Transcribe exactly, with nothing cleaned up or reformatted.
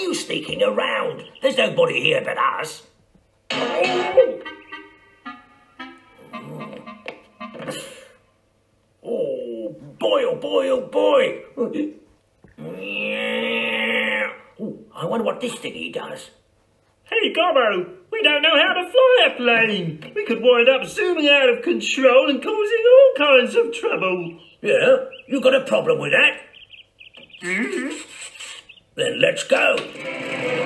you sneaking around? There's nobody here but us. Oh, boy, oh boy, oh boy. Ooh, I wonder what this thingy does. Hey, Gobbo, we don't know how to fly a plane. We could wind up zooming out of control and causing all kinds of trouble. Yeah? You got a problem with that? Mm-hmm. Then let's go.